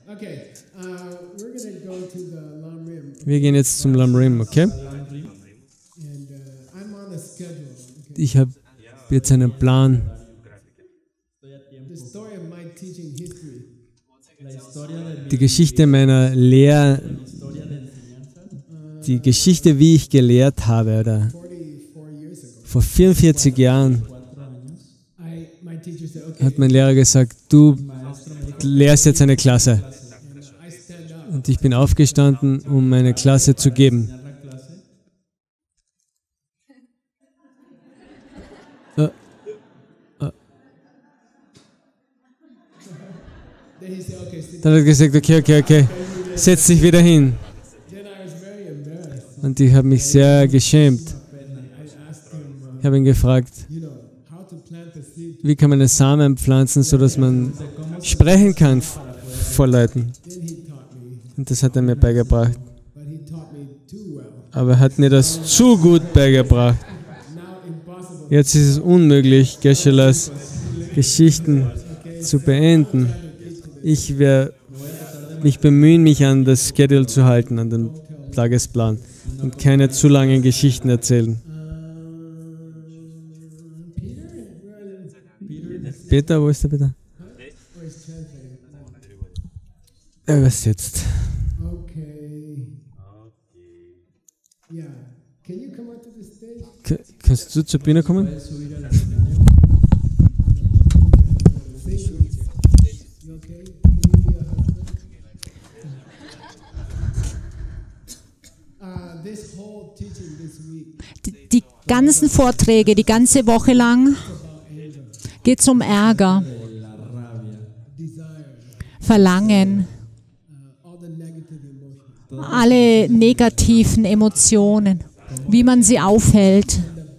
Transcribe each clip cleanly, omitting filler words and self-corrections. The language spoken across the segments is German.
Wir gehen jetzt zum Lam Rim, okay? Ich habe jetzt einen Plan. Die Geschichte meiner Lehre, die Geschichte, wie ich gelehrt habe, oder vor 44 Jahren hat mein Lehrer gesagt, du lehrst jetzt eine Klasse. Und ich bin aufgestanden, um meine Klasse zu geben. Dann hat er gesagt, okay, setz dich wieder hin. Und ich habe mich sehr geschämt. Ich habe ihn gefragt, wie kann man einen Samen pflanzen, sodass man sprechen kann vor Leuten. Und das hat er mir beigebracht. Aber er hat mir das zu gut beigebracht. Jetzt ist es unmöglich, Geshe-las Geschichten zu beenden. Ich werde mich bemühen, mich an das Schedule zu halten, an den Tagesplan und keine zu langen Geschichten erzählen. Peter, wo ist der Peter? Er übersetzt. Kannst du zur Bühne kommen? Die ganzen Vorträge, die ganze Woche lang, geht es um Ärger, Verlangen, alle negativen Emotionen, wie man sie aufhält.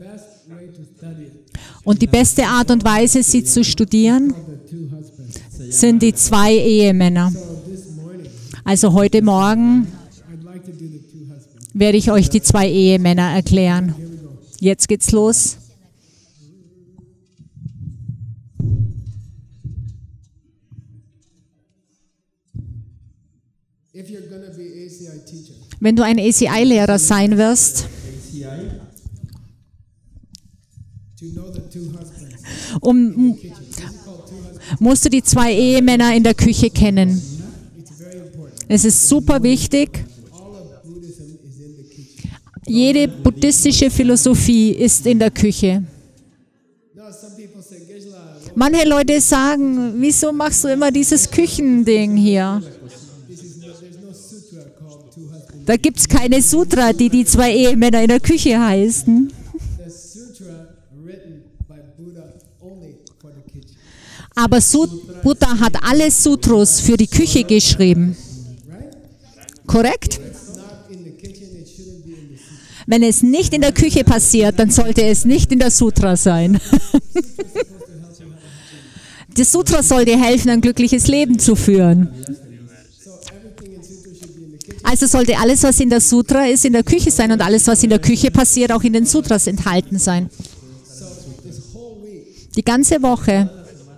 Und die beste Art und Weise, sie zu studieren, sind die 2 Ehemänner. Also heute Morgen werde ich euch die 2 Ehemänner erklären. Jetzt geht's los. Wenn du ein ACI-Lehrer sein wirst, musst du die 2 Ehemänner in der Küche kennen. Es ist super wichtig. Jede buddhistische Philosophie ist in der Küche. Manche Leute sagen, wieso machst du immer dieses Küchending hier? Da gibt es keine Sutra, die 2 Ehemänner in der Küche heißen. Aber Buddha hat alle Sutras für die Küche geschrieben. Korrekt? Wenn es nicht in der Küche passiert, dann sollte es nicht in der Sutra sein. Das Sutra soll dir helfen, ein glückliches Leben zu führen. Also sollte alles, was in der Sutra ist, in der Küche sein und alles, was in der Küche passiert, auch in den Sutras enthalten sein. Die ganze Woche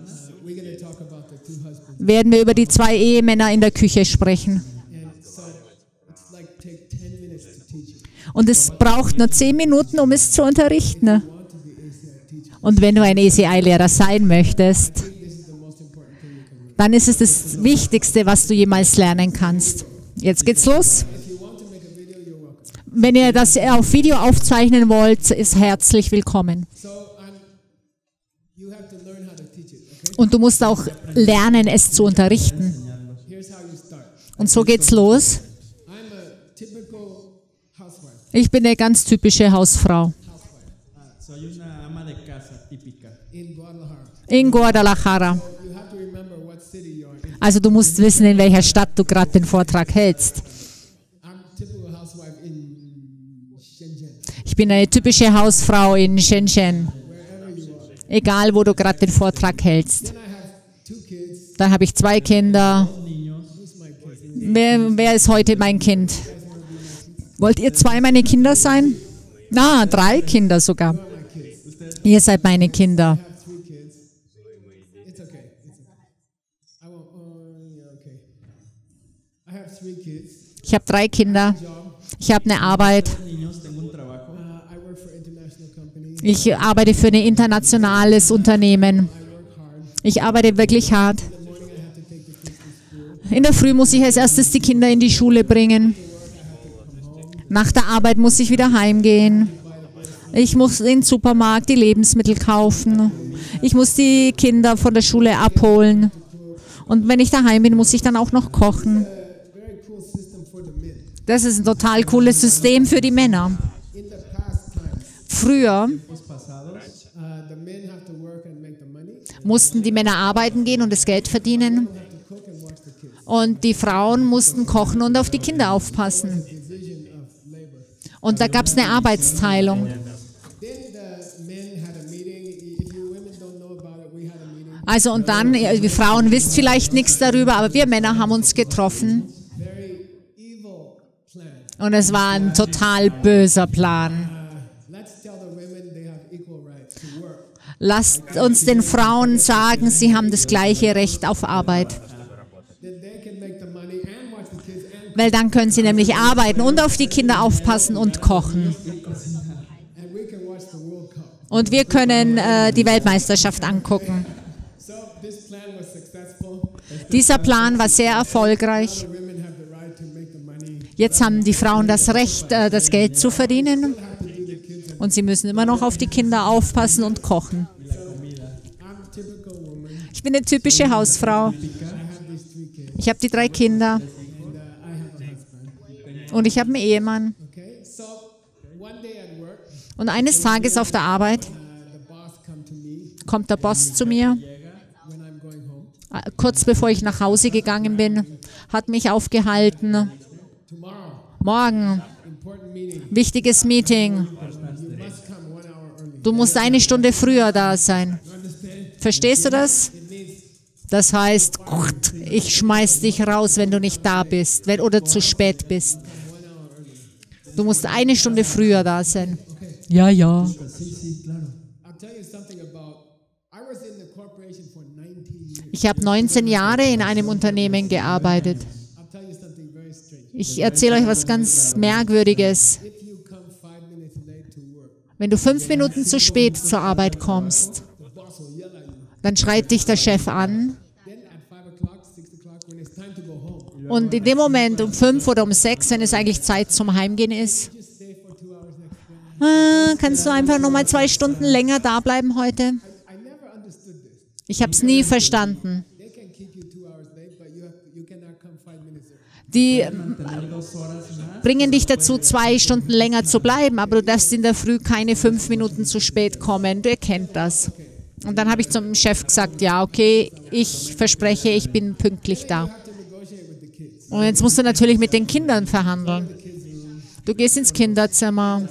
werden wir über die 2 Ehemänner in der Küche sprechen. Und es braucht nur 10 Minuten, um es zu unterrichten. Und wenn du ein ACI-Lehrer sein möchtest, dann ist es das Wichtigste, was du jemals lernen kannst. Jetzt geht's los. Wenn ihr das auf Video aufzeichnen wollt, ist herzlich willkommen. Und du musst auch lernen, es zu unterrichten. Und so geht's los. Ich bin eine ganz typische Hausfrau. In Guadalajara. Also du musst wissen, in welcher Stadt du gerade den Vortrag hältst. Ich bin eine typische Hausfrau in Shenzhen. Egal, wo du gerade den Vortrag hältst. Dann habe ich 2 Kinder. Wer ist heute mein Kind? Wollt ihr 2 meine Kinder sein? 3 Kinder sogar. Ihr seid meine Kinder. Ich habe 3 Kinder. Ich habe eine Arbeit. Ich arbeite für ein internationales Unternehmen. Ich arbeite wirklich hart. In der Früh muss ich als erstes die Kinder in die Schule bringen. Nach der Arbeit muss ich wieder heimgehen. Ich muss in den Supermarkt die Lebensmittel kaufen. Ich muss die Kinder von der Schule abholen. Und wenn ich daheim bin, muss ich dann auch noch kochen. Das ist ein total cooles System für die Männer. Früher mussten die Männer arbeiten gehen und das Geld verdienen. Und die Frauen mussten kochen und auf die Kinder aufpassen. Und da gab es eine Arbeitsteilung. Also und dann, die Frauen wissen vielleicht nichts darüber, aber wir Männer haben uns getroffen. Und es war ein total böser Plan. Lasst uns den Frauen sagen, sie haben das gleiche Recht auf Arbeit. Weil dann können sie nämlich arbeiten und auf die Kinder aufpassen und kochen. Und wir können die Weltmeisterschaft angucken. Dieser Plan war sehr erfolgreich. Jetzt haben die Frauen das Recht, das Geld zu verdienen. Und sie müssen immer noch auf die Kinder aufpassen und kochen. Ich bin eine typische Hausfrau. Ich habe die 3 Kinder. Und ich habe einen Ehemann. Und eines Tages auf der Arbeit kommt der Boss zu mir. Kurz bevor ich nach Hause gegangen bin, hat mich aufgehalten. Morgen, wichtiges Meeting. Du musst 1 Stunde früher da sein. Verstehst du das? Das heißt, ich schmeiß dich raus, wenn du nicht da bist oder zu spät bist. Du musst 1 Stunde früher da sein. Ja, ja. Ich habe 19 Jahre in einem Unternehmen gearbeitet. Ich erzähle euch was ganz Merkwürdiges. Wenn du 5 Minuten zu spät zur Arbeit kommst, dann schreit dich der Chef an. Und in dem Moment um 5 oder um 6, wenn es eigentlich Zeit zum Heimgehen ist, kannst du einfach noch mal 2 Stunden länger da bleiben heute? Ich habe es nie verstanden. Die bringen dich dazu, 2 Stunden länger zu bleiben, aber du darfst in der Früh keine 5 Minuten zu spät kommen. Du erkennst das. Und dann habe ich zum Chef gesagt, ja, okay, ich verspreche, ich bin pünktlich da. Und jetzt musst du natürlich mit den Kindern verhandeln. Du gehst ins Kinderzimmer.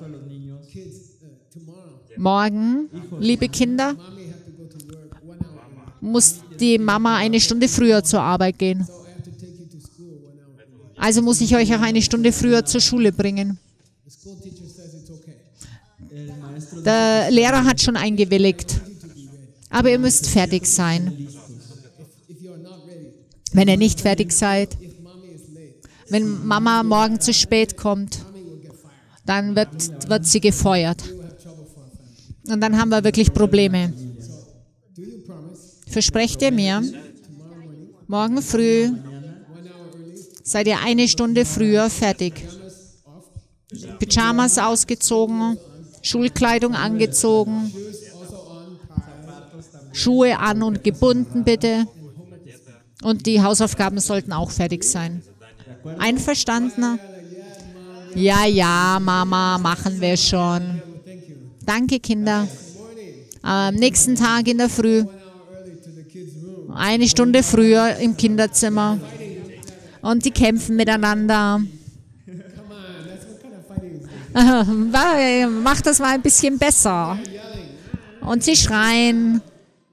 Morgen, liebe Kinder, muss die Mama 1 Stunde früher zur Arbeit gehen. Also muss ich euch auch 1 Stunde früher zur Schule bringen. Der Lehrer hat schon eingewilligt. Aber ihr müsst fertig sein. Wenn ihr nicht fertig seid, wenn Mama morgen zu spät kommt, dann wird sie gefeuert. Und dann haben wir wirklich Probleme. Versprecht ihr mir, morgen früh seid ihr 1 Stunde früher fertig. Pyjamas ausgezogen, Schulkleidung angezogen, Schuhe an und gebunden bitte. Und die Hausaufgaben sollten auch fertig sein. Einverstanden? Ja, ja, Mama, machen wir schon. Danke, Kinder. Am nächsten Tag in der Früh, 1 Stunde früher im Kinderzimmer. Und die kämpfen miteinander. Mach das mal ein bisschen besser. Und sie schreien.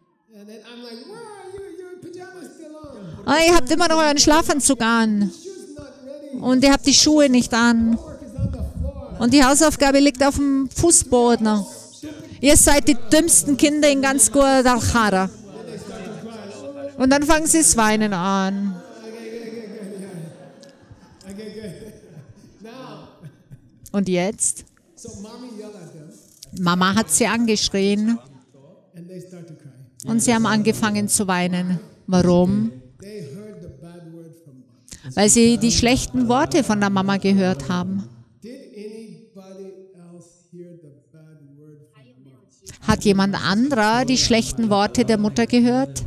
Oh, ihr habt immer noch euren Schlafanzug an. Und ihr habt die Schuhe nicht an. Und die Hausaufgabe liegt auf dem Fußboden. Ihr seid die dümmsten Kinder in ganz Guadalajara. Und dann fangen sie das Weinen an. Und jetzt? Mama hat sie angeschrien und sie haben angefangen zu weinen. Warum? Weil sie die schlechten Worte von der Mama gehört haben. Hat jemand anderer die schlechten Worte der Mutter gehört?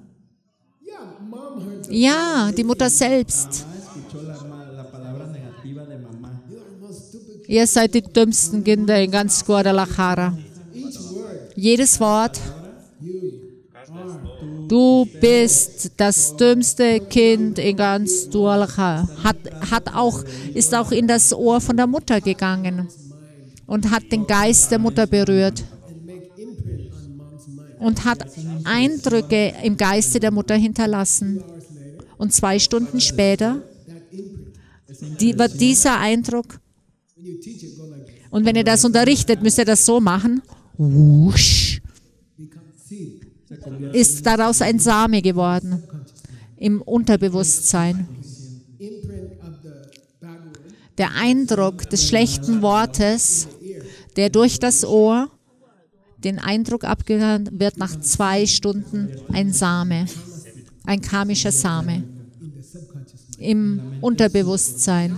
Ja, die Mutter selbst. Ihr seid die dümmsten Kinder in ganz Guadalajara. Jedes Wort. Du bist das dümmste Kind in ganz Guadalajara. Ist auch in das Ohr von der Mutter gegangen und hat den Geist der Mutter berührt und hat Eindrücke im Geiste der Mutter hinterlassen. Und 2 Stunden später wird dieser Eindruck, und wenn ihr das unterrichtet, müsst ihr das so machen, wusch, ist daraus ein Same geworden im Unterbewusstsein. Der Eindruck des schlechten Wortes, der durch das Ohr den Eindruck abgehört, wird nach 2 Stunden ein Same, ein karmischer Same im Unterbewusstsein.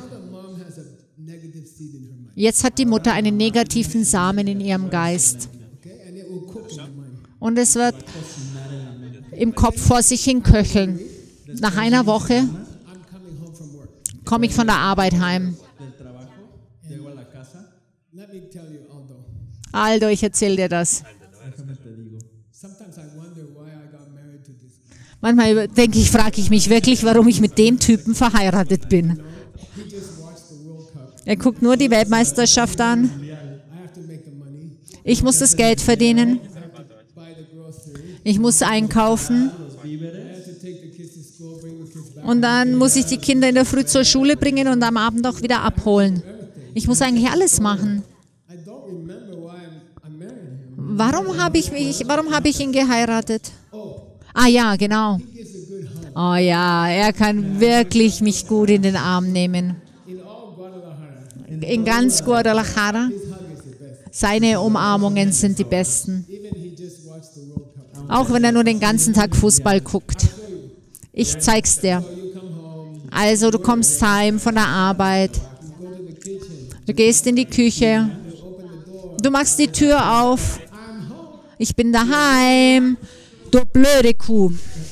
Jetzt hat die Mutter einen negativen Samen in ihrem Geist. Und es wird im Kopf vor sich hin köcheln. Nach einer Woche komme ich von der Arbeit heim. Aldo, ich erzähle dir das. Manchmal frage ich mich wirklich, warum ich mit dem Typen verheiratet bin. Er guckt nur die Weltmeisterschaft an. Ich muss das Geld verdienen. Ich muss einkaufen. Und dann muss ich die Kinder in der Früh zur Schule bringen und am Abend auch wieder abholen. Ich muss eigentlich alles machen. Warum habe ich ihn geheiratet? Ah ja, genau. Oh ja, er kann wirklich mich gut in den Arm nehmen. In ganz Guadalajara, seine Umarmungen sind die besten. Auch wenn er nur den ganzen Tag Fußball guckt. Ich zeig's dir. Also du kommst heim von der Arbeit. Du gehst in die Küche. Du machst die Tür auf. Ich bin daheim. Du blöde Kuh.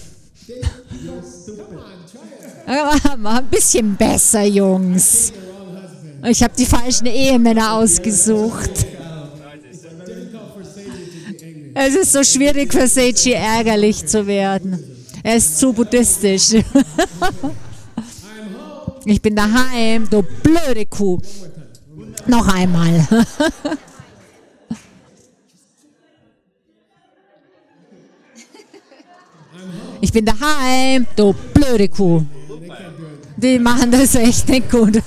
Mach ein bisschen besser, Jungs. Ich habe die falschen Ehemänner ausgesucht. Es ist so schwierig für Seiji ärgerlich zu werden. Er ist zu buddhistisch. Ich bin daheim, du blöde Kuh. Noch einmal. Ich bin daheim, du blöde Kuh. Die machen das echt nicht gut.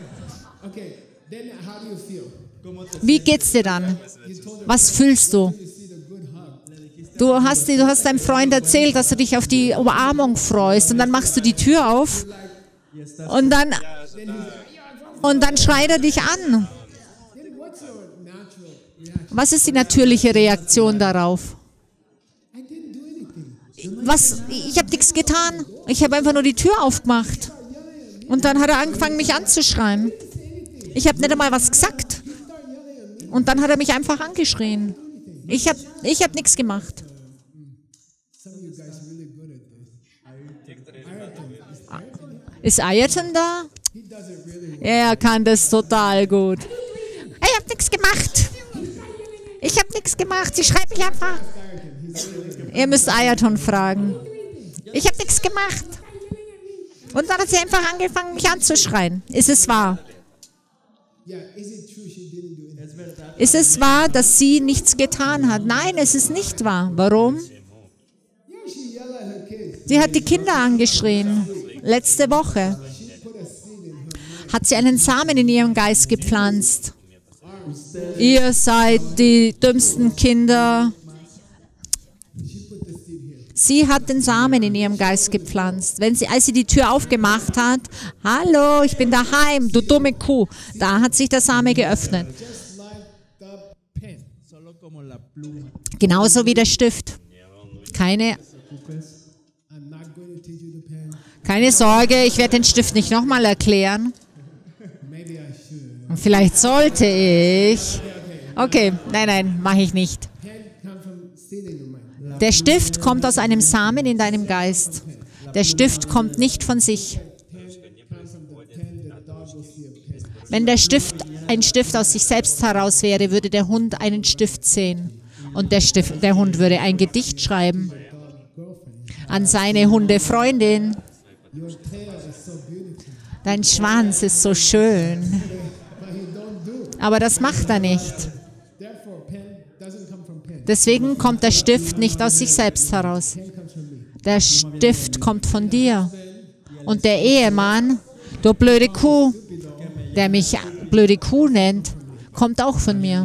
Wie geht's dir dann? Was fühlst du? Du hast deinem Freund erzählt, dass du dich auf die Umarmung freust und dann machst du die Tür auf und dann schreit er dich an. Was ist die natürliche Reaktion darauf? Ich habe nichts getan. Ich habe einfach nur die Tür aufgemacht. Und dann hat er angefangen, mich anzuschreien. Ich habe nicht einmal was gesagt. Und dann hat er mich einfach angeschrien. Ich hab nichts gemacht. Ist Ayrton da? Er kann das total gut. Ich habe nichts gemacht. Ich habe nichts gemacht. Sie schreibt mich einfach. Ihr müsst Ayrton fragen. Ich habe nichts gemacht. Und dann hat sie einfach angefangen, mich anzuschreien. Ist es wahr? Ist es wahr, dass sie nichts getan hat? Nein, es ist nicht wahr. Warum? Sie hat die Kinder angeschrien. Letzte Woche hat sie einen Samen in ihrem Geist gepflanzt. Ihr seid die dümmsten Kinder. Sie hat den Samen in ihrem Geist gepflanzt. Als sie die Tür aufgemacht hat, hallo, ich bin daheim, du dumme Kuh, da hat sich der Same geöffnet. Genauso wie der Stift. Keine Sorge, ich werde den Stift nicht nochmal erklären. Und vielleicht sollte ich. Okay, nein, mache ich nicht. Der Stift kommt aus einem Samen in deinem Geist. Der Stift kommt nicht von sich. Wenn der Stift ein Stift aus sich selbst heraus wäre, würde der Hund einen Stift sehen. Und der Hund würde ein Gedicht schreiben an seine Hundefreundin. Dein Schwanz ist so schön. Aber das macht er nicht. Deswegen kommt der Stift nicht aus sich selbst heraus. Der Stift kommt von dir. Und der Ehemann, du blöde Kuh, der mich blöde Kuh nennt, kommt auch von mir.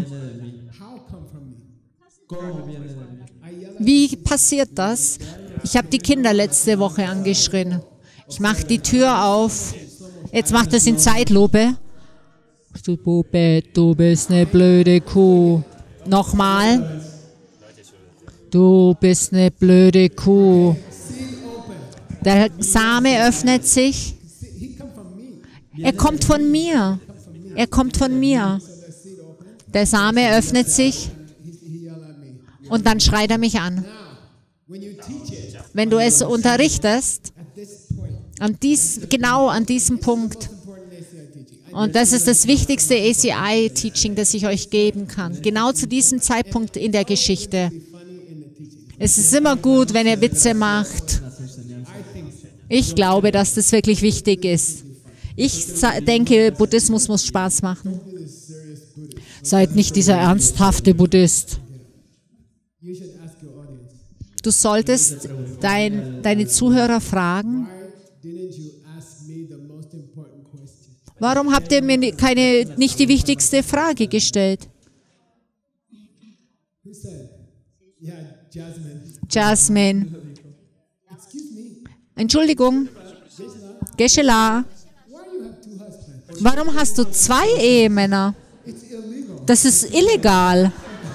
Wie passiert das? Ich habe die Kinder letzte Woche angeschrien. Ich mache die Tür auf. Jetzt macht es in Zeitlupe. Du Bube, du bist eine blöde Kuh. Nochmal. Du bist eine blöde Kuh. Der Same öffnet sich. Er kommt von mir. Er kommt von mir. Der Same öffnet sich und dann schreit er mich an. Wenn du es unterrichtest, genau an diesem Punkt, und das ist das wichtigste ACI-Teaching, das ich euch geben kann, genau zu diesem Zeitpunkt in der Geschichte. Es ist immer gut, wenn ihr Witze macht. Ich glaube, dass das wirklich wichtig ist. Ich denke, Buddhismus muss Spaß machen. Seid nicht dieser ernsthafte Buddhist. Du solltest deine Zuhörer fragen, warum habt ihr mir nicht die wichtigste Frage gestellt? Jasmine. Entschuldigung. Geshe-la. Warum hast du 2 Ehemänner? Das ist illegal.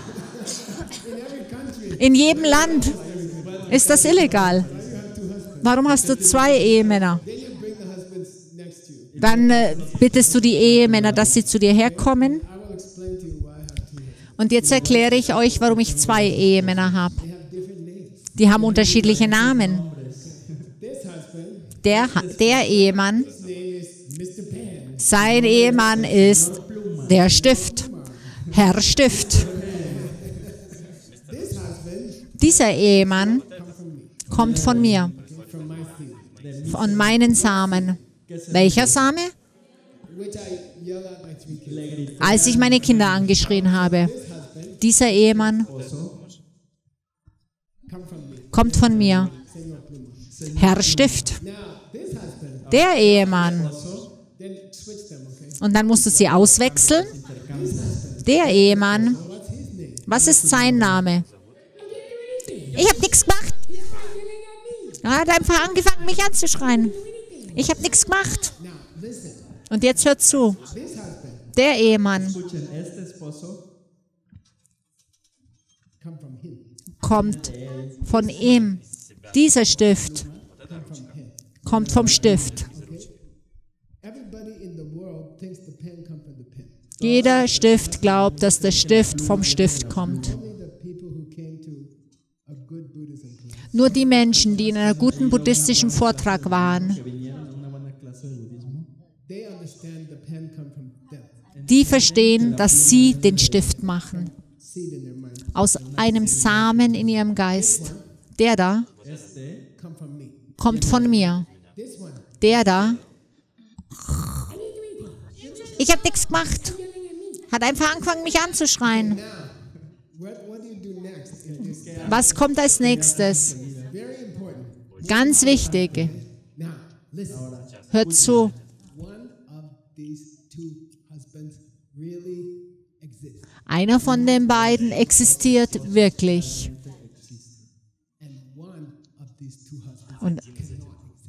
In jedem Land ist das illegal. Warum hast du 2 Ehemänner? Dann bittest du die Ehemänner, dass sie zu dir herkommen. Und jetzt erkläre ich euch, warum ich 2 Ehemänner habe. Die haben unterschiedliche Namen. Der Ehemann, sein Ehemann ist der Stift, Herr Stift. Dieser Ehemann kommt von mir, von meinen Samen. Welcher Same? Als ich meine Kinder angeschrien habe. Dieser Ehemann kommt von mir. Herr Stift. Der Ehemann. Und dann musst du sie auswechseln. Der Ehemann. Was ist sein Name? Ich habe nichts gemacht. Er hat einfach angefangen, mich anzuschreien. Ich habe nichts gemacht. Und jetzt hört zu. Der Ehemann kommt von ihm. Dieser Stift kommt vom Stift. Jeder Stift glaubt, dass der Stift vom Stift kommt. Nur die Menschen, die in einem guten buddhistischen Vortrag waren, die verstehen, dass sie den Stift machen. Aus einem Samen in ihrem Geist. Der da kommt von mir. Der da, ich habe nichts gemacht. Hat einfach angefangen, mich anzuschreien. Was kommt als nächstes? Ganz wichtig. Hört zu. Einer von den beiden existiert wirklich.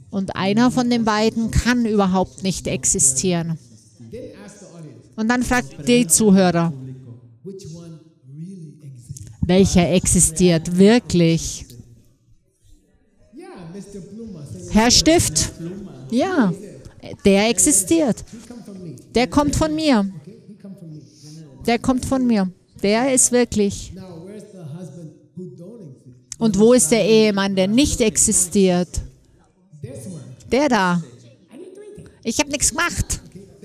Und einer von den beiden kann überhaupt nicht existieren. Und dann fragt die Zuhörer, welcher existiert wirklich? Herr Stift, ja, der existiert. Der kommt von mir. Der kommt von mir. Der ist wirklich. Und wo ist der Ehemann, der nicht existiert? Der da. Ich habe nichts gemacht.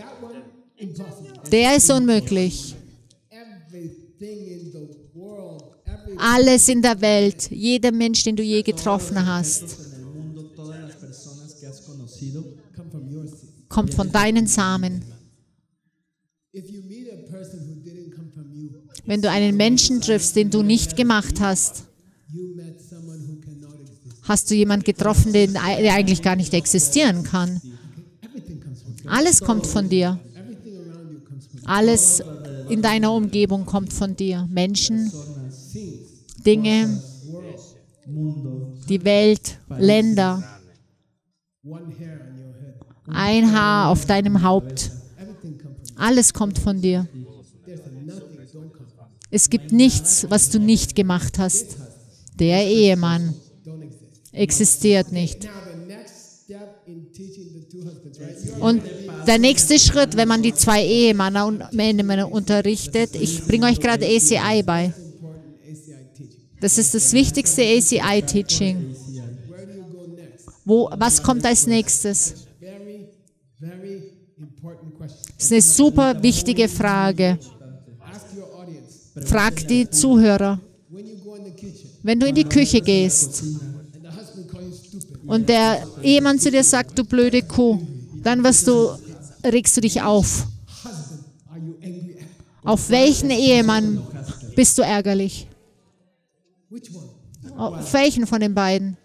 Der ist unmöglich. Alles in der Welt, jeder Mensch, den du je getroffen hast, kommt von deinen Samen. Wenn du einen Menschen triffst, den du nicht gemacht hast, hast du jemanden getroffen, der eigentlich gar nicht existieren kann. Alles kommt von dir. Alles in deiner Umgebung kommt von dir. Menschen, Dinge, die Welt, Länder, ein Haar auf deinem Haupt. Alles kommt von dir. Es gibt nichts, was du nicht gemacht hast. Der Ehemann existiert nicht. Und der nächste Schritt, wenn man die zwei Ehemänner unterrichtet, ich bringe euch gerade ACI bei. Das ist das wichtigste ACI-Teaching. Was kommt als nächstes? Das ist eine super wichtige Frage. Frag die Zuhörer. Wenn du in die Küche gehst und der Ehemann zu dir sagt, du blöde Kuh, dann regst du dich auf. Auf welchen Ehemann bist du ärgerlich? Auf welchen von den beiden?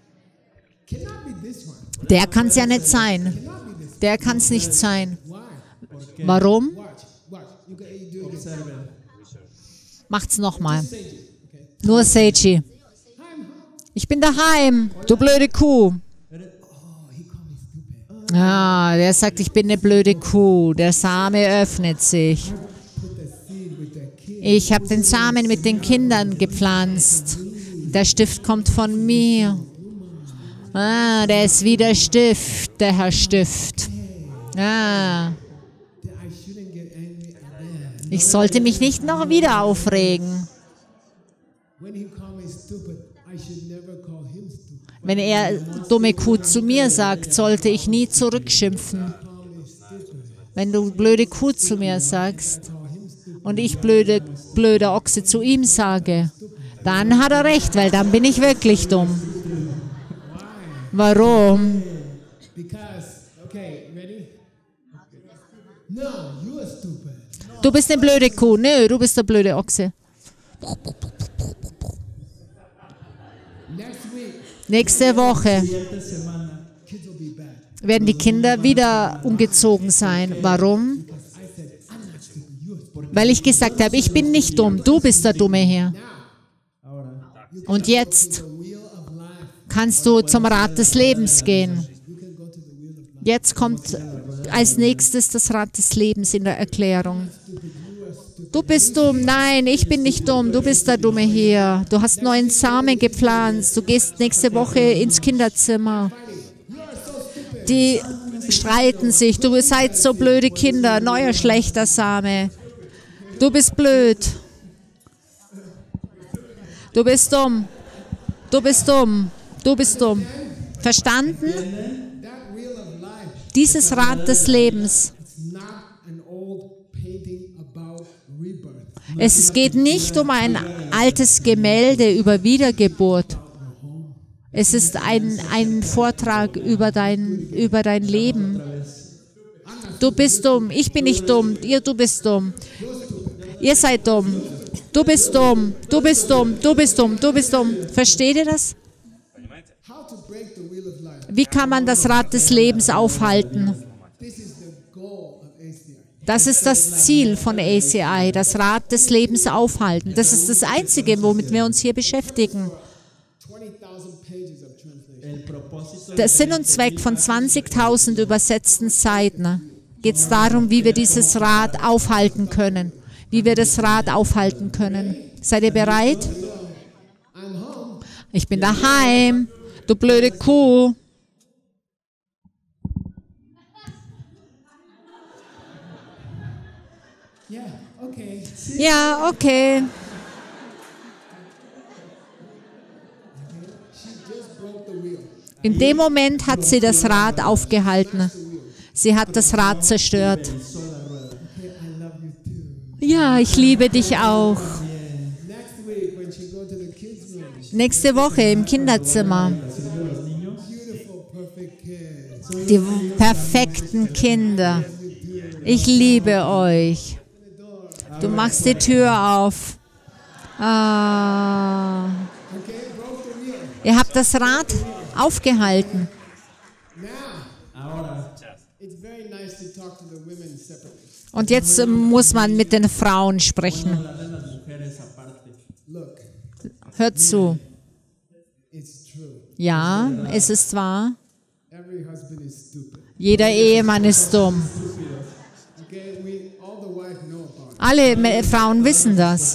Der kann es ja nicht sein. Der kann es nicht sein. Warum? Macht's nochmal. Nur Seiji. Ich bin daheim, du blöde Kuh. Ah, der sagt, ich bin eine blöde Kuh. Der Same öffnet sich. Ich habe den Samen mit den Kindern gepflanzt. Der Stift kommt von mir. Ah, der ist wie der Stift, der Herr Stift. Ah. Ich sollte mich nicht noch wieder aufregen. Wenn er dumme Kuh zu mir sagt, sollte ich nie zurückschimpfen. Wenn du blöde Kuh zu mir sagst und ich blöder Ochse zu ihm sage, dann hat er recht, weil dann bin ich wirklich dumm. Warum? Du bist eine blöde Kuh. Nö, du bist der blöde Ochse. Nächste Woche werden die Kinder wieder umgezogen sein. Warum? Weil ich gesagt habe, ich bin nicht dumm, du bist der Dumme hier. Und jetzt kannst du zum Rad des Lebens gehen. Jetzt kommt als nächstes das Rad des Lebens in der Erklärung. Du bist dumm. Nein, ich bin nicht dumm. Du bist der Dumme hier. Du hast neuen Samen gepflanzt. Du gehst nächste Woche ins Kinderzimmer. Die streiten sich. Du seid so blöde Kinder. Neuer schlechter Same. Du bist blöd. Du bist dumm. Du bist dumm. Du bist dumm. Verstanden? Dieses Rad des Lebens. Es geht nicht um ein altes Gemälde über Wiedergeburt. Es ist ein Vortrag über dein Leben. Du bist dumm, ich bin nicht dumm, du bist dumm. Ihr seid dumm. Du bist dumm, du bist dumm, du bist dumm, du bist dumm. Versteht ihr das? Wie kann man das Rad des Lebens aufhalten? Das ist das Ziel von ACI, das Rad des Lebens aufhalten. Das ist das Einzige, womit wir uns hier beschäftigen. Der Sinn und Zweck von 20.000 übersetzten Seiten geht es darum, wie wir dieses Rad aufhalten können. Wie wir das Rad aufhalten können. Seid ihr bereit? Ich bin daheim, du blöde Kuh. Ja, okay. In dem Moment hat sie das Rad aufgehalten. Sie hat das Rad zerstört. Ja, ich liebe dich auch. Nächste Woche im Kinderzimmer. Die perfekten Kinder. Ich liebe euch. Du machst die Tür auf. Ah. Ihr habt das Rad aufgehalten. Und jetzt muss man mit den Frauen sprechen. Hört zu. Ja, es ist wahr. Jeder Ehemann ist dumm. Alle Frauen wissen das.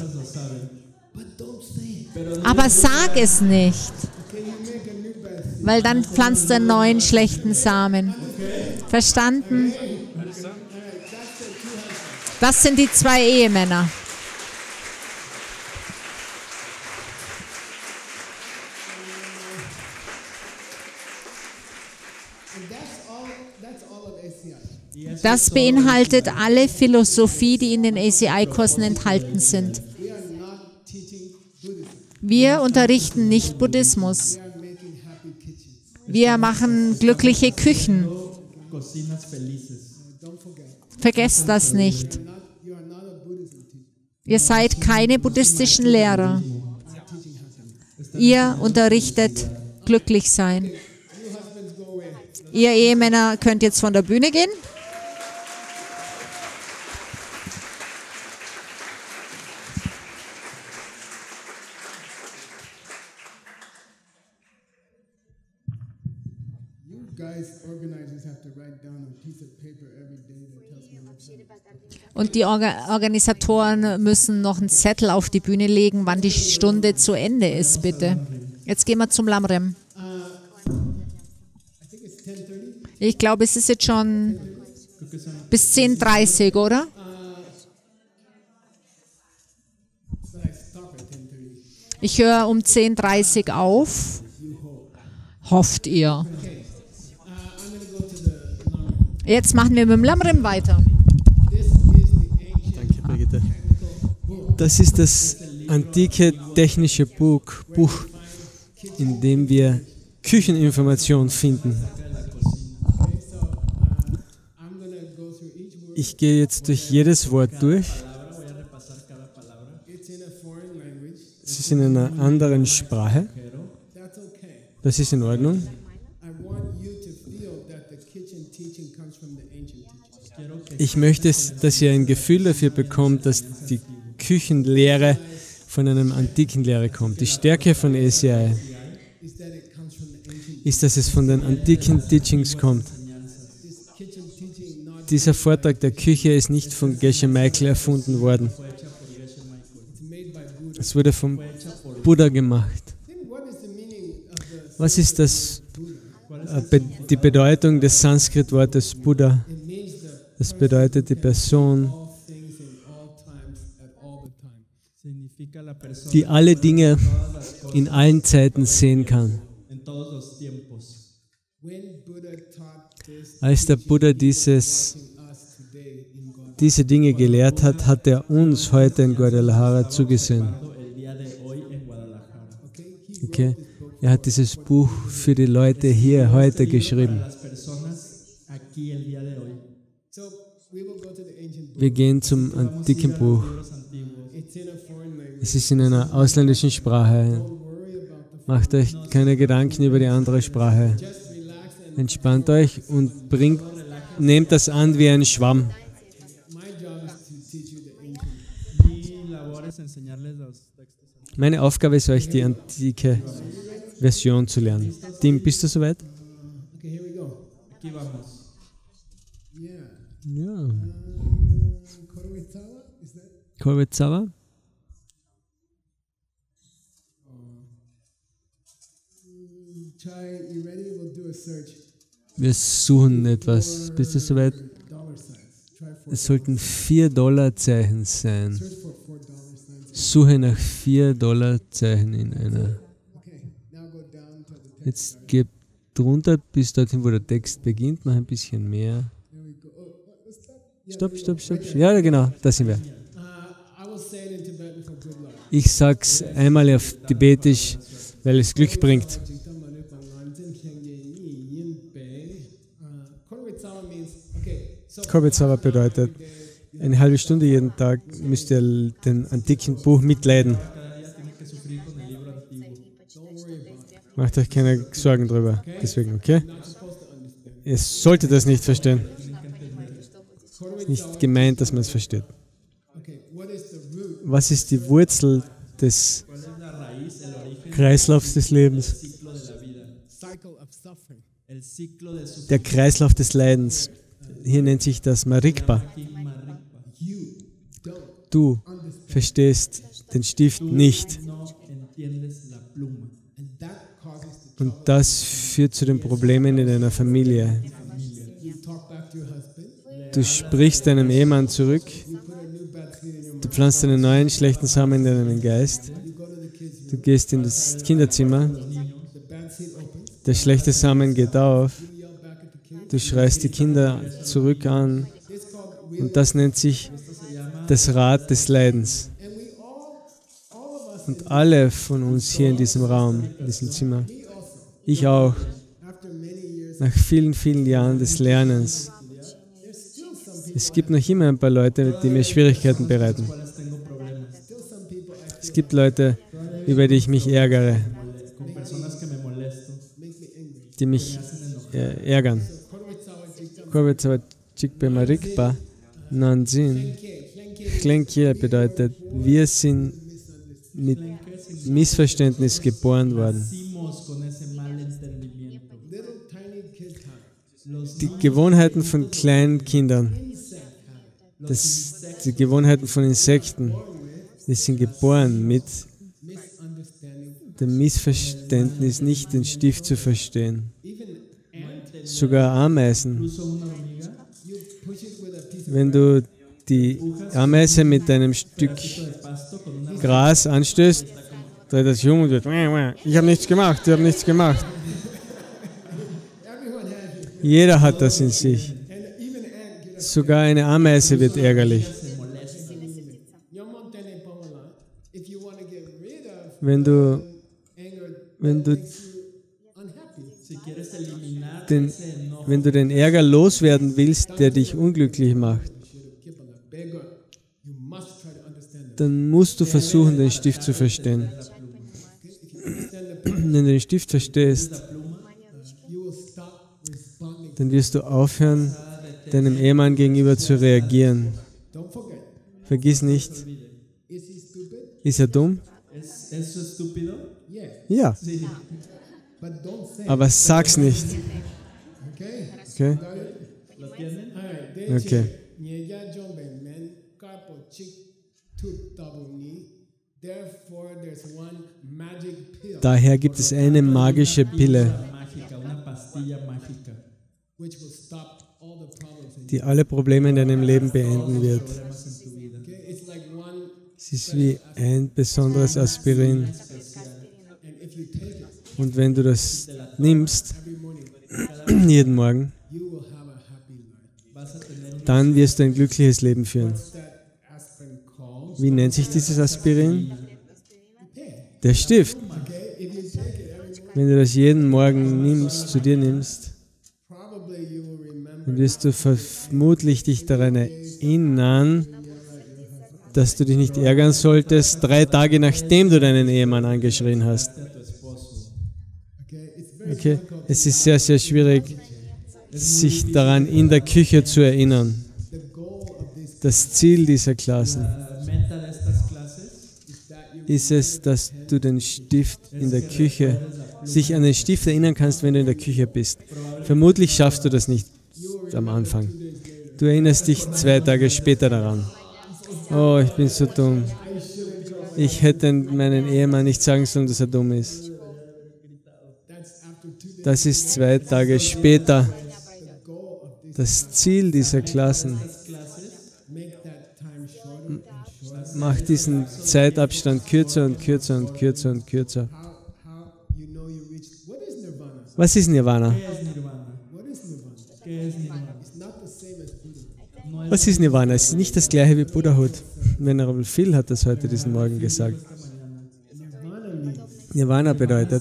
Aber sag es nicht, weil dann pflanzt du einen neuen schlechten Samen. Verstanden? Das sind die 2 Ehemänner. Das beinhaltet alle Philosophie, die in den ACI-Kursen enthalten sind. Wir unterrichten nicht Buddhismus. Wir machen glückliche Küchen. Vergesst das nicht. Ihr seid keine buddhistischen Lehrer. Ihr unterrichtet glücklich sein. Ihr Ehemänner könnt jetzt von der Bühne gehen. Und die Organisatoren müssen noch einen Zettel auf die Bühne legen, wann die Stunde zu Ende ist, bitte. Jetzt gehen wir zum Lamrem. Ich glaube, es ist jetzt schon bis 10:30 Uhr, oder? Ich höre um 10:30 Uhr auf. Hofft ihr? Jetzt machen wir mit dem Lamrem weiter. Danke, Brigitte. Das ist das antike technische Buch, in dem wir Kücheninformationen finden. Ich gehe jetzt durch jedes Wort durch. Es ist in einer anderen Sprache. Das ist in Ordnung. Ich möchte, dass ihr ein Gefühl dafür bekommt, dass die Küchenlehre von einem antiken Lehre kommt. Die Stärke von ACI ist, dass es von den antiken Teachings kommt. Dieser Vortrag der Küche ist nicht von Geshe Michael erfunden worden. Es wurde vom Buddha gemacht. Was ist die Bedeutung des Sanskrit-Wortes Buddha? Das bedeutet die Person, die alle Dinge in allen Zeiten sehen kann. Als der Buddha diese Dinge gelehrt hat, hat er uns heute in Guadalajara zugesehen. Okay? Er hat dieses Buch für die Leute hier heute geschrieben. Wir gehen zum antiken Buch. Es ist in einer ausländischen Sprache. Macht euch keine Gedanken über die andere Sprache. Entspannt euch und nehmt das an wie ein Schwamm. Meine Aufgabe ist euch, die antike Version zu lernen. Tim, bist du soweit? Ja. Kurosawa? Wir suchen etwas. Bist du soweit? Es sollten $4 sein. Suche nach $4 in einer. Jetzt geh drunter bis dorthin, wo der Text beginnt, noch ein bisschen mehr. Stopp. Ja, genau, da sind wir. Ich sag's einmal auf Tibetisch, weil es Glück bringt. Kurosawa bedeutet, eine halbe Stunde jeden Tag müsst ihr den antiken Buch mitleiden. Macht euch keine Sorgen drüber. Deswegen, okay? Ihr solltet das nicht verstehen. Es ist nicht gemeint, dass man es versteht. Was ist die Wurzel des Kreislaufs des Lebens? Der Kreislauf des Leidens. Hier nennt sich das Marikpa. Du verstehst den Stift nicht. Und das führt zu den Problemen in deiner Familie. Du sprichst deinem Ehemann zurück, du pflanzt einen neuen schlechten Samen in deinen Geist, du gehst in das Kinderzimmer, der schlechte Samen geht auf, du schreist die Kinder zurück an und das nennt sich das Rad des Leidens. Und alle von uns hier in diesem Raum, in diesem Zimmer, ich auch, nach vielen, vielen Jahren des Lernens, es gibt noch immer ein paar Leute, die mir Schwierigkeiten bereiten. Es gibt Leute, über die ich mich ärgere, die mich ärgern. Kurosawa Jigpe Marikpa Nanjin Chlenkye bedeutet, wir sind mit Missverständnis geboren worden. Die Gewohnheiten von kleinen Kindern, die Gewohnheiten von Insekten, die sind geboren mit dem Missverständnis, nicht den Stift zu verstehen. Sogar Ameisen. Wenn du die Ameise mit einem Stück Gras anstößt, dreht das Jung und wird, ich habe nichts gemacht. Jeder hat das in sich. Sogar eine Ameise wird ärgerlich. Wenn du den Ärger loswerden willst, der dich unglücklich macht, dann musst du versuchen, den Stift zu verstehen. Wenn du den Stift verstehst, dann wirst du aufhören, deinem Ehemann gegenüber zu reagieren. Vergiss nicht, ist er dumm? Ja. Aber sag's nicht. Okay? Okay. Daher gibt es eine magische Pille, die alle Probleme in deinem Leben beenden wird. Es ist wie ein besonderes Aspirin. Und wenn du das nimmst, jeden Morgen, dann wirst du ein glückliches Leben führen. Wie nennt sich dieses Aspirin? Der Stift. Wenn du das jeden Morgen zu dir nimmst, dann wirst du vermutlich dich daran erinnern, dass du dich nicht ärgern solltest, 3 Tage nachdem du deinen Ehemann angeschrien hast. Okay? Es ist sehr, sehr schwierig, sich daran in der Küche zu erinnern. Das Ziel dieser Klassen ist es, dass du den Stift in der Küche, sich an den Stift erinnern kannst, wenn du in der Küche bist. Vermutlich schaffst du das nicht am Anfang. Du erinnerst dich 2 Tage später daran. Oh, ich bin so dumm. Ich hätte meinen Ehemann nicht sagen sollen, dass er dumm ist. Das ist 2 Tage später. Das Ziel dieser Klassen macht diesen Zeitabstand kürzer und kürzer und kürzer und kürzer. Was ist Nirvana? Was ist Nirvana? Es ist nicht das gleiche wie Buddhahood. Venerable Phil hat das heute diesen Morgen gesagt. Nirvana bedeutet,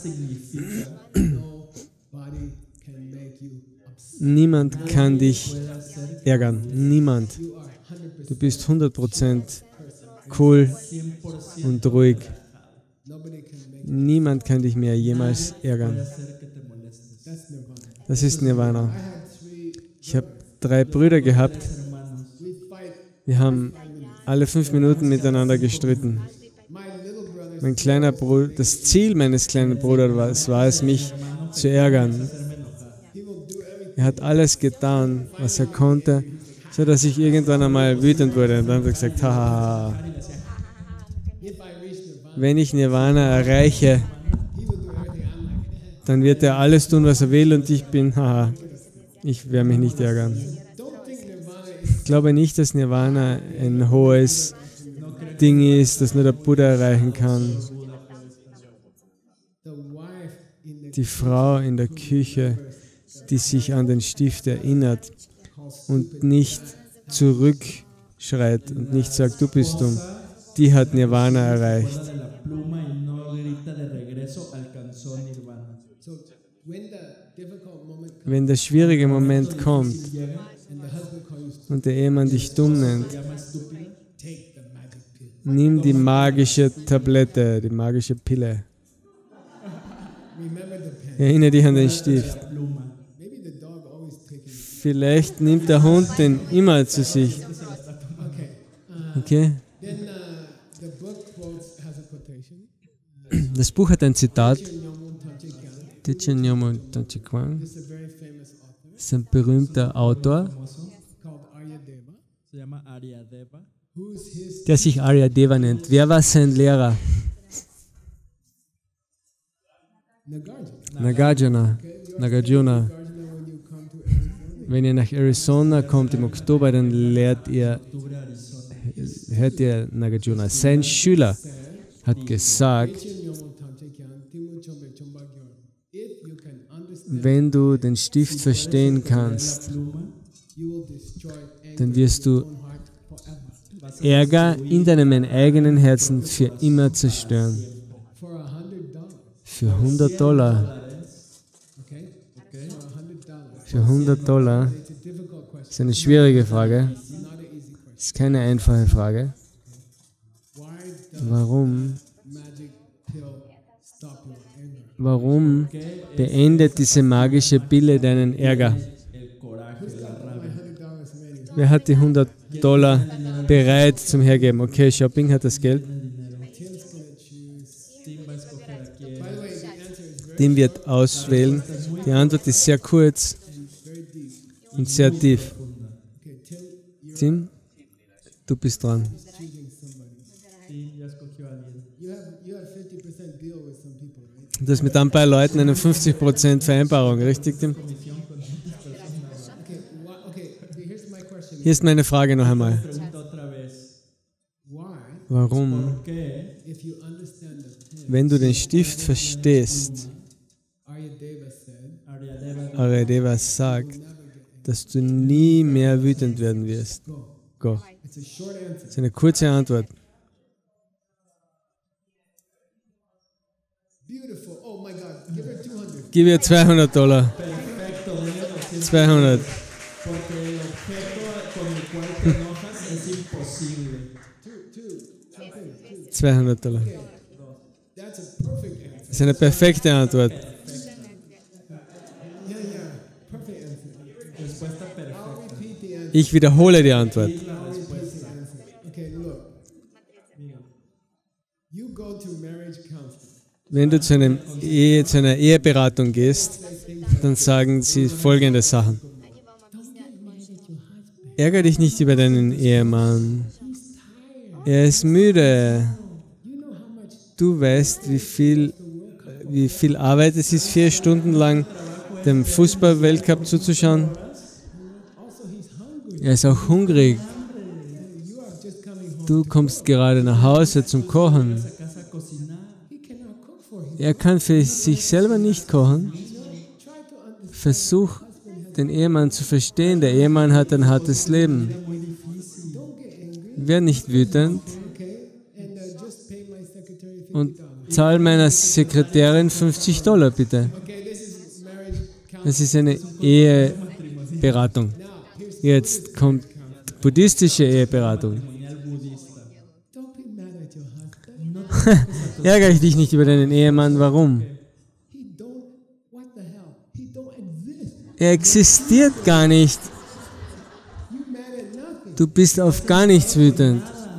niemand kann dich ärgern. Niemand. Du bist 100% cool und ruhig. Niemand kann dich mehr jemals ärgern. Das ist Nirvana. Ich habe 3 Brüder gehabt. Wir haben alle 5 Minuten miteinander gestritten. Mein kleiner Bruder, das Ziel meines kleinen Bruders war es, mich zu ärgern. Er hat alles getan, was er konnte, so dass ich irgendwann einmal wütend wurde. Und dann hat er gesagt, haha, wenn ich Nirvana erreiche, dann wird er alles tun, was er will, und ich bin, haha, ich werde mich nicht ärgern. Ich glaube nicht, dass Nirvana ein hohes Ding ist, das nur der Buddha erreichen kann. Die Frau in der Küche, die sich an den Stift erinnert und nicht zurückschreit und nicht sagt, du bist dumm, die hat Nirvana erreicht. Wenn der schwierige Moment kommt und der Ehemann dich dumm nennt, nimm die magische Tablette, die magische Pille. Erinnere dich an den Stift. Vielleicht nimmt der Hund den immer zu sich. Okay? Das Buch hat ein Zitat. Tenzin Nyomon Tongchik-Kwang ist ein berühmter Autor, der sich Aryadeva nennt. Wer war sein Lehrer? Nagarjuna. Wenn ihr nach Arizona kommt im Oktober, dann hört ihr Nagarjuna. Sein Schüler hat gesagt, wenn du den Stift verstehen kannst, dann wirst du Ärger in deinem eigenen Herzen für immer zerstören. Für $100. Für $100 ist eine schwierige Frage. Ist keine einfache Frage. Warum beendet diese magische Pille deinen Ärger? Wer hat die $100 bereit zum Hergeben? Okay, Shopping hat das Geld. Tim wird auswählen. Die Antwort ist sehr kurz und sehr tief. Tim, du bist dran. Du hast mit ein paar Leuten eine 50% Vereinbarung, richtig, Tim? Hier ist meine Frage noch einmal. Warum, wenn du den Stift verstehst, Aryadeva sagt, dass du nie mehr wütend werden wirst? Go. Das ist eine kurze Antwort. Gib ihr $200. 200. $200. Das ist eine perfekte Antwort. Ich wiederhole die Antwort. wenn du zu einer Eheberatung gehst, dann sagen sie folgende Sachen. Ärgere dich nicht über deinen Ehemann. Er ist müde. Du weißt, wie viel Arbeit es ist, 4 Stunden lang dem Fußball-Weltcup zuzuschauen. Er ist auch hungrig. Du kommst gerade nach Hause zum Kochen. Er kann für sich selber nicht kochen. Versuch, den Ehemann zu verstehen. Der Ehemann hat ein hartes Leben. Werd nicht wütend und zahl meiner Sekretärin $50, bitte. Das ist eine Eheberatung. Jetzt kommt buddhistische Eheberatung. Ärgere dich nicht über deinen Ehemann. Warum? Er existiert gar nicht. Du bist auf gar nichts wütend.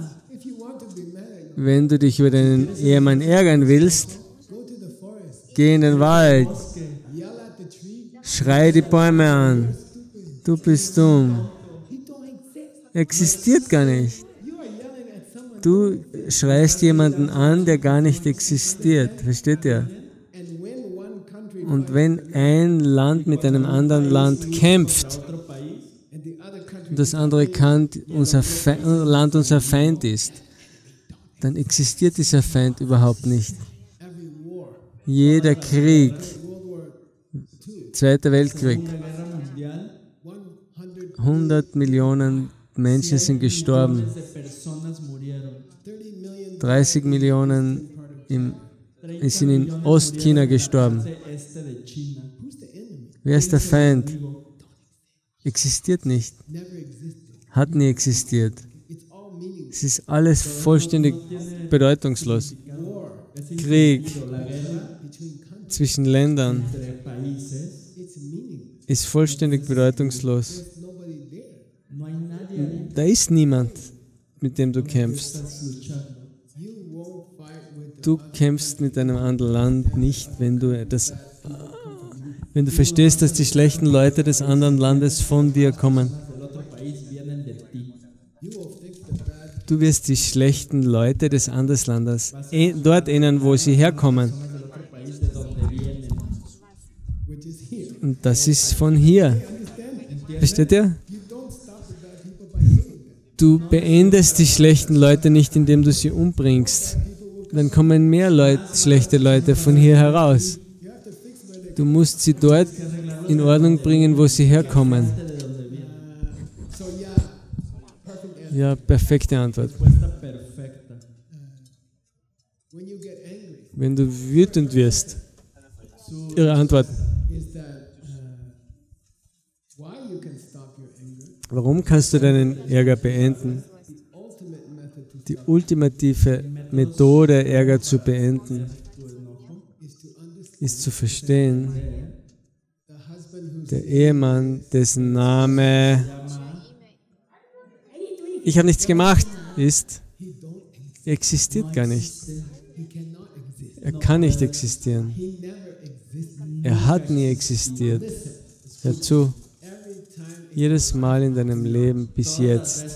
Wenn du dich über deinen Ehemann ärgern willst, geh in den Wald. Schrei die Bäume an. Du bist dumm. Er existiert gar nicht. Du schreist jemanden an, der gar nicht existiert. Versteht ihr? Und wenn ein Land mit einem anderen Land kämpft, und das andere Land unser Feind ist, dann existiert dieser Feind überhaupt nicht. Jeder Krieg, Zweiter Weltkrieg, 100 Millionen Menschen sind gestorben. 30 Millionen sind in Ostchina gestorben. Wer ist der Feind? Existiert nicht. Hat nie existiert. Es ist alles vollständig bedeutungslos. Krieg zwischen Ländern ist vollständig bedeutungslos. Da ist niemand, mit dem du kämpfst. Du kämpfst mit einem anderen Land nicht, wenn du verstehst, dass die schlechten Leute des anderen Landes von dir kommen. Du wirst die schlechten Leute des anderen Landes dort ändern, wo sie herkommen. Und das ist von hier. Versteht ihr? Du beendest die schlechten Leute nicht, indem du sie umbringst. Dann kommen mehr schlechte Leute von hier heraus. Du musst sie dort in Ordnung bringen, wo sie herkommen. Ja, perfekte Antwort. Wenn du wütend wirst, Ihre Antwort. Warum kannst du deinen Ärger beenden? Die ultimative Methode, Ärger zu beenden, ist zu verstehen, der Ehemann, dessen Name ich habe nichts gemacht ist, existiert gar nicht. Er kann nicht existieren. Er hat nie existiert. Hör zu. Jedes Mal in deinem Leben bis jetzt,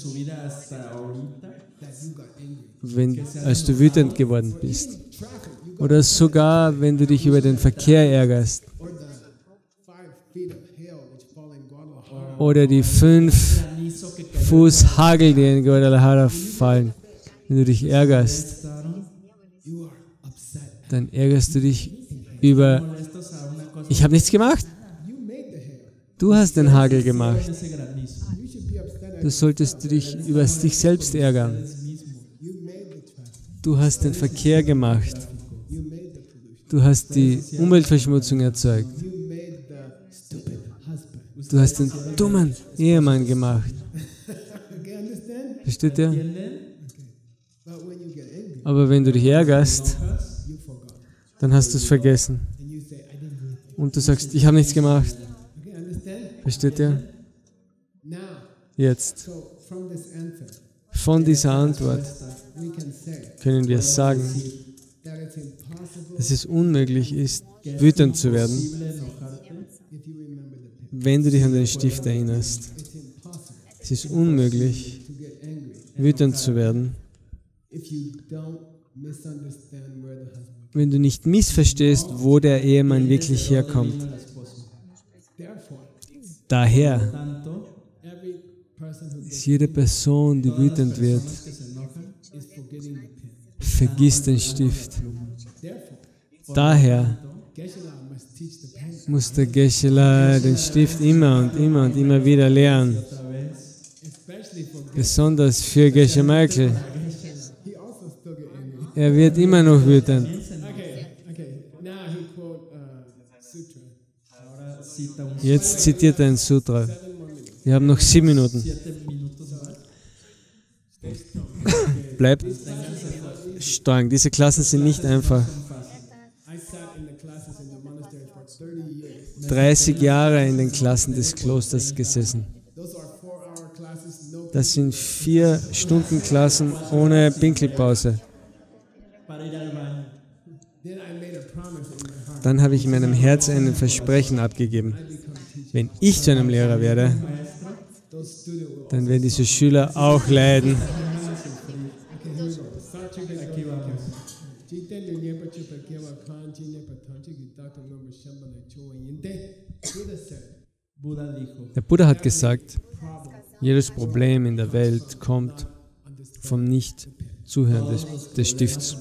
als du wütend geworden bist, oder sogar, wenn du dich über den Verkehr ärgerst, oder die 5 Fuß Hagel, die in Guadalajara fallen, wenn du dich ärgerst, dann ärgerst du dich über, ich habe nichts gemacht. Du hast den Hagel gemacht. Du solltest dich über dich selbst ärgern. Du hast den Verkehr gemacht. Du hast die Umweltverschmutzung erzeugt. Du hast den dummen Ehemann gemacht. Versteht ihr? Aber wenn du dich ärgerst, dann hast du es vergessen. Und du sagst, ich habe nichts gemacht. Versteht ihr? Jetzt, von dieser Antwort können wir sagen, dass es unmöglich ist, wütend zu werden, wenn du dich an den Stift erinnerst. Es ist unmöglich, wütend zu werden, wenn du nicht missverstehst, wo der Ehemann wirklich herkommt. Daher ist jede Person, die wütend wird, vergisst den Stift. Daher muss der Geshe-la den Stift immer und immer und immer wieder lehren. Besonders für Geshe Michael. Er wird immer noch wütend. Jetzt zitiert er ein Sutra. Wir haben noch 7 Minuten. Bleibt streng. Diese Klassen sind nicht einfach. 30 Jahre in den Klassen des Klosters gesessen. Das sind 4-Stunden-Klassen ohne Pinkelpause. Dann habe ich in meinem Herz ein Versprechen abgegeben. Wenn ich zu einem Lehrer werde, dann werden diese Schüler auch leiden. Der Buddha hat gesagt, jedes Problem in der Welt kommt vom Nicht-Zuhören des Stifts.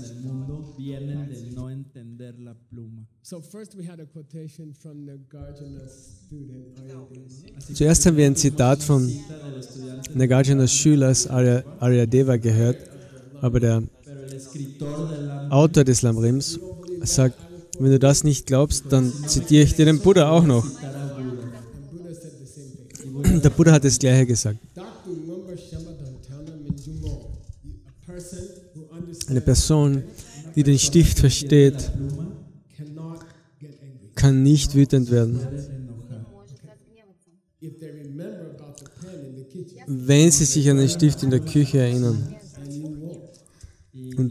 Zuerst haben wir ein Zitat von Nagarjunas Schülers Aryadeva gehört, aber der Autor des Lamrims sagt, wenn du das nicht glaubst, dann zitiere ich dir den Buddha auch noch. Der Buddha hat das Gleiche gesagt. Eine Person, die den Stift versteht, kann nicht wütend werden. Wenn sie sich an den Stift in der Küche erinnern. Und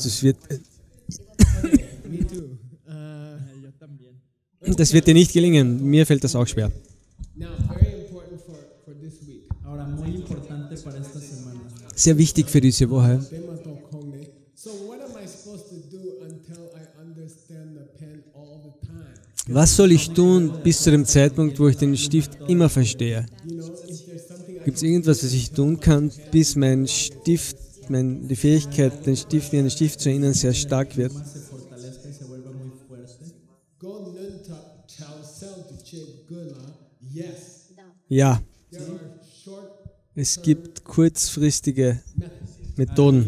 das wird dir nicht gelingen. Mir fällt das auch schwer. Sehr wichtig für diese Woche. Was soll ich tun bis zu dem Zeitpunkt, wo ich den Stift immer verstehe? Gibt es irgendwas, was ich tun kann, bis mein Stift, die Fähigkeit, den Stift wie einen Stift zu erinnern, sehr stark wird? Ja. Es gibt kurzfristige Methoden.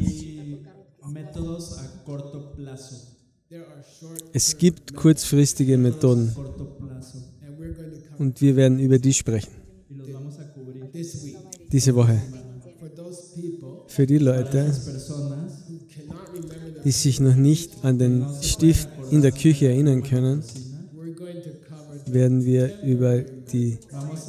Es gibt kurzfristige Methoden. Und wir werden über die sprechen. Diese Woche. Für die Leute, die sich noch nicht an den Stift in der Küche erinnern können, werden wir über die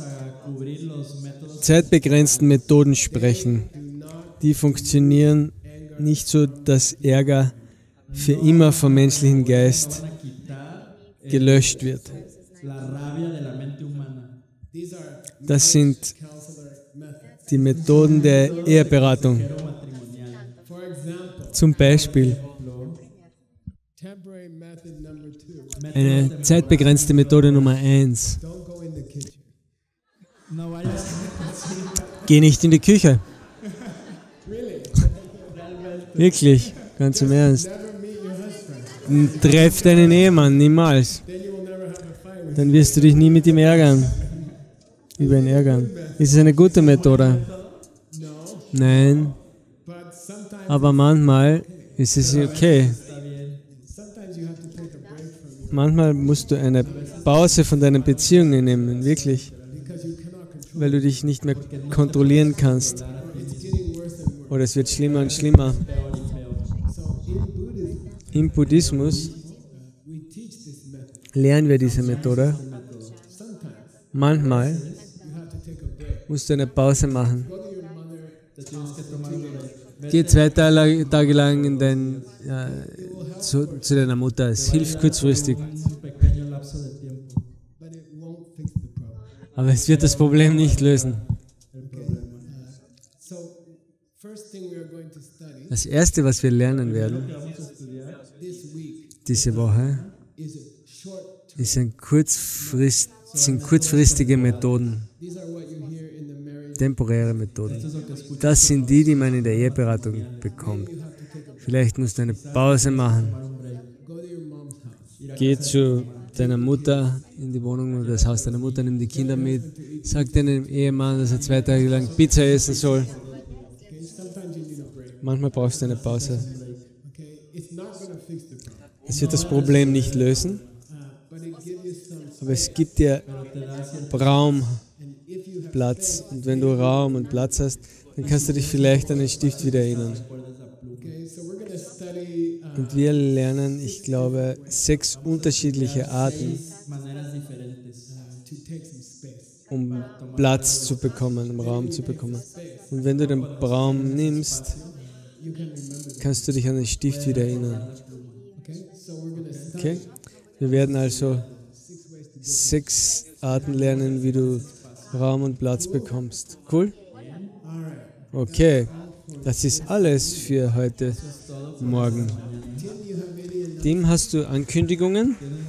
zeitbegrenzten Methoden sprechen. Die funktionieren nicht so, dass Ärger für immer vom menschlichen Geist gelöscht wird. Das sind die Methoden der Eheberatung. Zum Beispiel eine zeitbegrenzte Methode Nummer 1. Geh nicht in die Küche. Wirklich, ganz im Ernst. Treff deinen Ehemann, niemals. Dann wirst du dich nie mit ihm ärgern. Über ihn ärgern. Ist es eine gute Methode? Nein. Aber manchmal ist es okay. Manchmal musst du eine Pause von deinen Beziehungen nehmen, wirklich. Weil du dich nicht mehr kontrollieren kannst. Oder es wird schlimmer und schlimmer. Im Buddhismus lernen wir diese Methode. Manchmal musst du eine Pause machen. Geh 2 Tage lang in dein zu deiner Mutter. Es hilft kurzfristig. Aber es wird das Problem nicht lösen. Das Erste, was wir lernen werden, diese Woche, sind kurzfristige Methoden, temporäre Methoden. Das sind die man in der Eheberatung bekommt. Vielleicht musst du eine Pause machen. Geh zu deiner Mutter in die Wohnung oder das Haus deiner Mutter, nimm die Kinder mit, sag deinem Ehemann, dass er 2 Tage lang Pizza essen soll. Manchmal brauchst du eine Pause. Es wird das Problem nicht lösen, aber es gibt dir Raum, Platz. Und wenn du Raum und Platz hast, dann kannst du dich vielleicht an den Stift wieder erinnern. Und wir lernen, ich glaube, 6 unterschiedliche Arten, um Platz zu bekommen, um Raum zu bekommen. Und wenn du den Raum nimmst, kannst du dich an den Stift wieder erinnern. Okay? Wir werden also 6 Arten lernen, wie du Raum und Platz bekommst. Cool? Okay, das ist alles für heute Morgen. Tim, hast du Ankündigungen?